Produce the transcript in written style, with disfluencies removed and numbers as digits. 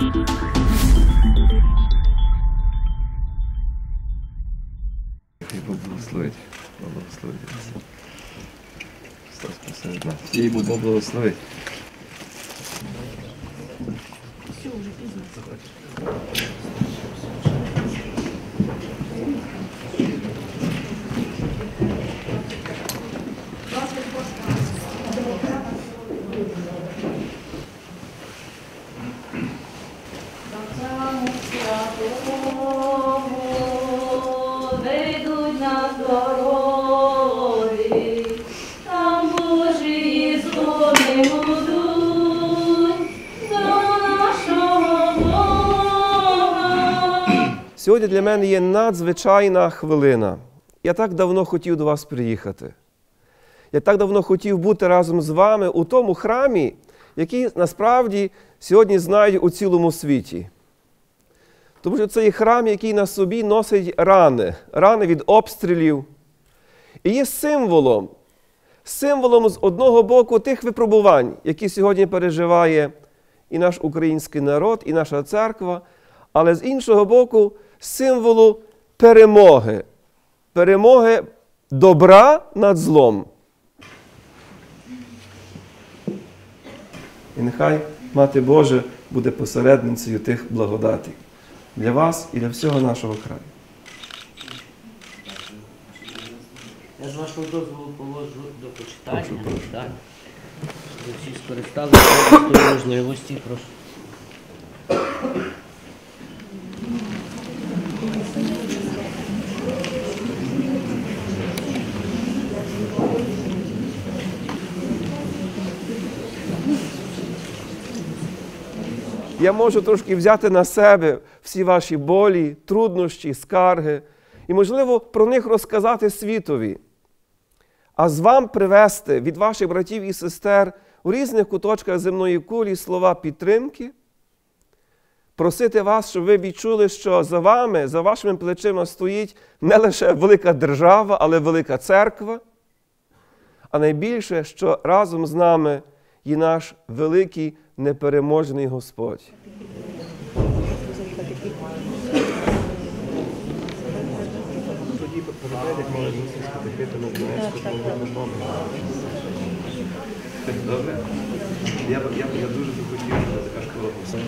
Бог благословить. Бог благословить. Христос посеред нас. Всі Бог благословить. Все, уже пізно. Ведуть нас дороги, там Божі згоди будуть до нашого Бога. Сьогодні для мене є надзвичайна хвилина. Я так давно хотів до вас приїхати. Я так давно хотів бути разом з вами у тому храмі, який насправді сьогодні знають у цілому світі. Тому що це є храм, який на собі носить рани від обстрілів. І є символом з одного боку тих випробувань, які сьогодні переживає і наш український народ, і наша церква, але з іншого боку символу перемоги. Перемоги добра над злом. І нехай Мати Божа буде посередницею тих благодатей для вас і для всього нашого краю. Я з вашого дозволу положу до почитання. Прошу. Так. Ви всі скористалися цієї можливості. Прошу. Я можу трошки взяти на себе всі ваші болі, труднощі, скарги і, можливо, про них розказати світові. А з вам привести від ваших братів і сестер у різних куточках земної кулі слова підтримки, просити вас, щоб ви відчули, що за вами, за вашими плечима стоїть не лише велика держава, але велика церква, а найбільше, що разом з нами є наш великий непереможний Господь. Добре? Я дуже захотів, щоб така школа була.